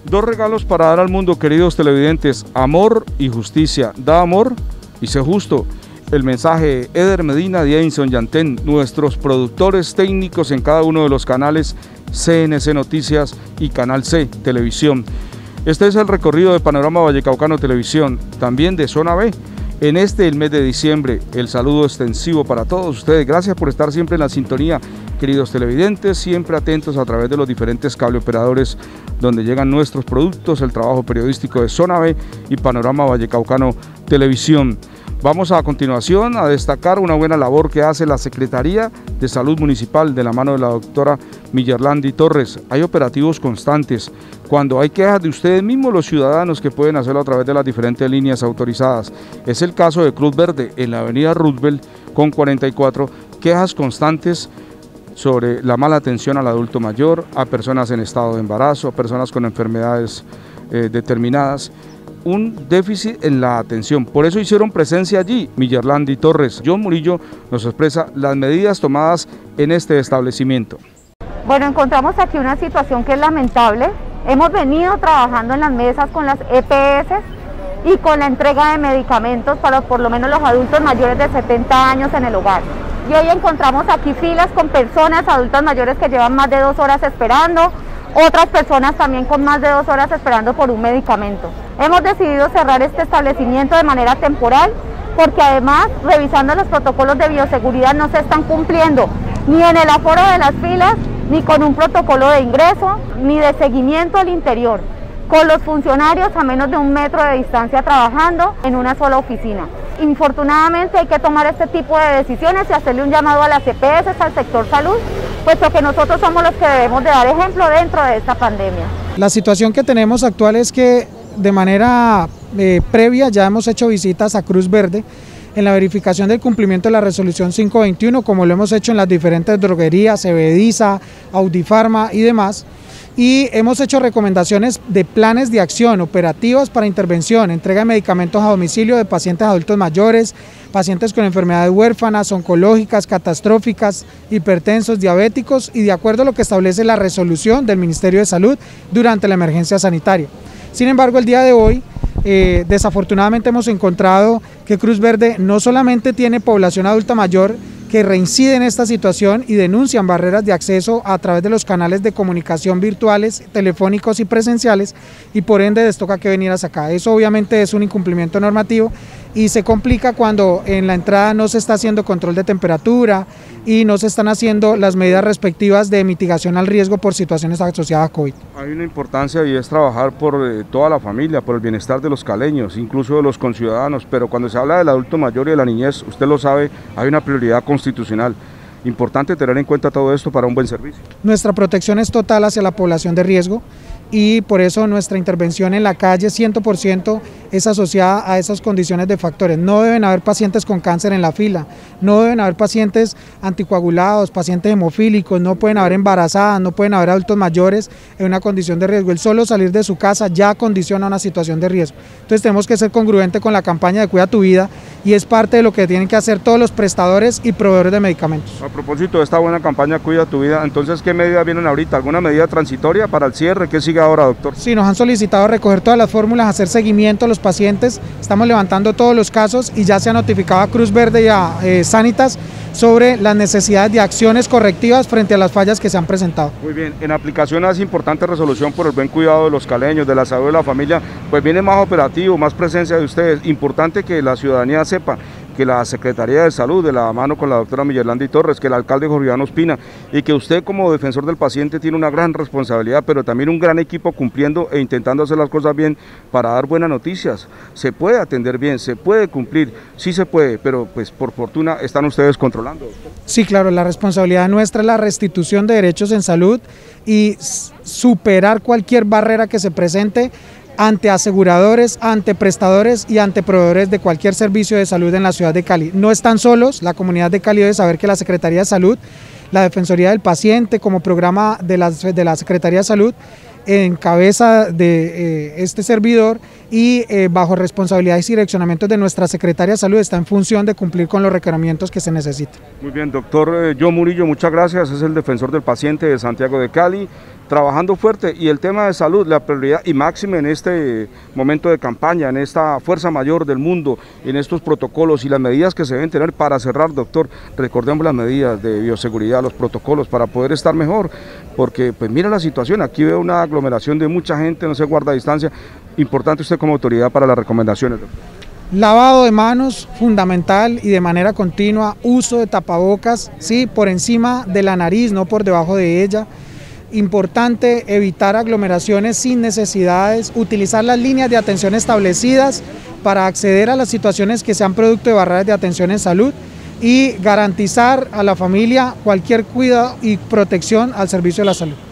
Dos regalos para dar al mundo, queridos televidentes: amor y justicia. Da amor y sé justo. El mensaje de Eder Medina, de Edinson Yantén, nuestros productores técnicos en cada uno de los canales CNC Noticias y Canal C Televisión. Este es el recorrido de Panorama Vallecaucano Televisión, también de Zona B, en el mes de diciembre. El saludo extensivo para todos ustedes. Gracias por estar siempre en la sintonía, queridos televidentes, siempre atentos a través de los diferentes cableoperadores donde llegan nuestros productos, el trabajo periodístico de Zona B y Panorama Vallecaucano Televisión. Vamos a continuación a destacar una buena labor que hace la Secretaría de Salud Municipal de la mano de la doctora Miyerlandi Torres. Hay operativos constantes. Cuando hay quejas de ustedes mismos, los ciudadanos, que pueden hacerlo a través de las diferentes líneas autorizadas. Es el caso de Cruz Verde en la avenida Roosevelt con 44, quejas constantes sobre la mala atención al adulto mayor, a personas en estado de embarazo, a personas con enfermedades determinadas. Un déficit en la atención. Por eso hicieron presencia allí Miyerlandi Torres. John Murillo nos expresa las medidas tomadas en este establecimiento. Bueno, encontramos aquí una situación que es lamentable. Hemos venido trabajando en las mesas con las EPS y con la entrega de medicamentos para por lo menos los adultos mayores de 70 años en el hogar. Y hoy encontramos aquí filas con personas, adultos mayores que llevan más de 2 horas esperando, otras personas también con más de 2 horas esperando por un medicamento. Hemos decidido cerrar este establecimiento de manera temporal porque además, revisando los protocolos de bioseguridad, no se están cumpliendo ni en el aforo de las filas, ni con un protocolo de ingreso, ni de seguimiento al interior, con los funcionarios a menos de 1 metro de distancia trabajando en una sola oficina. Infortunadamente hay que tomar este tipo de decisiones y hacerle un llamado a las EPS, al sector salud, puesto que nosotros somos los que debemos de dar ejemplo dentro de esta pandemia. La situación que tenemos actual es que de manera previa ya hemos hecho visitas a Cruz Verde en la verificación del cumplimiento de la resolución 521, como lo hemos hecho en las diferentes droguerías, Ebediza, Audifarma y demás. Y hemos hecho recomendaciones de planes de acción operativas para intervención, entrega de medicamentos a domicilio de pacientes adultos mayores, pacientes con enfermedades huérfanas, oncológicas, catastróficas, hipertensos, diabéticos, y de acuerdo a lo que establece la resolución del Ministerio de Salud durante la emergencia sanitaria. Sin embargo, el día de hoy, desafortunadamente hemos encontrado que Cruz Verde no solamente tiene población adulta mayor que reincide en esta situación y denuncian barreras de acceso a través de los canales de comunicación virtuales, telefónicos y presenciales, y por ende les toca que venir hasta acá. Eso obviamente es un incumplimiento normativo y se complica cuando en la entrada no se está haciendo control de temperatura y no se están haciendo las medidas respectivas de mitigación al riesgo por situaciones asociadas a COVID. Hay una importancia y es trabajar por toda la familia, por el bienestar de los caleños, incluso de los conciudadanos, pero cuando se habla del adulto mayor y de la niñez, usted lo sabe, hay una prioridad constitucional. Importante tener en cuenta todo esto para un buen servicio. Nuestra protección es total hacia la población de riesgo y por eso nuestra intervención en la calle 100% es asociada a esas condiciones de factores. No deben haber pacientes con cáncer en la fila, no deben haber pacientes anticoagulados, pacientes hemofílicos, no pueden haber embarazadas, no pueden haber adultos mayores en una condición de riesgo. El solo salir de su casa ya condiciona una situación de riesgo. Entonces tenemos que ser congruentes con la campaña de Cuida tu Vida y es parte de lo que tienen que hacer todos los prestadores y proveedores de medicamentos. A propósito de esta buena campaña Cuida tu Vida, entonces, ¿qué medidas vienen ahorita? ¿Alguna medida transitoria para el cierre? ¿Qué sigue ahora, doctor? Sí, nos han solicitado recoger todas las fórmulas, hacer seguimiento a los pacientes, estamos levantando todos los casos y ya se ha notificado a Cruz Verde y a Sanitas sobre las necesidades de acciones correctivas frente a las fallas que se han presentado. Muy bien, en aplicación a esa importante resolución por el buen cuidado de los caleños, de la salud de la familia, pues viene más operativo, más presencia de ustedes. Importante que la ciudadanía sepa que la Secretaría de Salud, de la mano con la doctora Miyerlandi Torres, que el alcalde Jorge Iván Ospina, y que usted como defensor del paciente tiene una gran responsabilidad, pero también un gran equipo cumpliendo e intentando hacer las cosas bien para dar buenas noticias. Se puede atender bien, se puede cumplir, sí se puede, pero pues por fortuna están ustedes controlando. Sí, claro, la responsabilidad nuestra es la restitución de derechos en salud y superar cualquier barrera que se presente ante aseguradores, ante prestadores y ante proveedores de cualquier servicio de salud en la ciudad de Cali. No están solos, la comunidad de Cali debe saber que la Secretaría de Salud, la Defensoría del Paciente como programa de la Secretaría de Salud, en cabeza de este servidor y bajo responsabilidades y direccionamientos de nuestra Secretaria de Salud, está en función de cumplir con los requerimientos que se necesitan. Muy bien, doctor John Murillo, muchas gracias, es el defensor del paciente de Santiago de Cali, trabajando fuerte, y el tema de salud, la prioridad y máxima en este momento de campaña, en esta fuerza mayor del mundo, en estos protocolos y las medidas que se deben tener para cerrar, doctor. Recordemos las medidas de bioseguridad, los protocolos para poder estar mejor, porque pues mira la situación, aquí veo una aglomeración de mucha gente, no se guarda distancia. Importante usted como autoridad para las recomendaciones, doctor. Lavado de manos, fundamental, y de manera continua, uso de tapabocas, sí, por encima de la nariz, no por debajo de ella. Importante evitar aglomeraciones sin necesidades, utilizar las líneas de atención establecidas para acceder a las situaciones que sean producto de barreras de atención en salud, y garantizar a la familia cualquier cuidado y protección al servicio de la salud.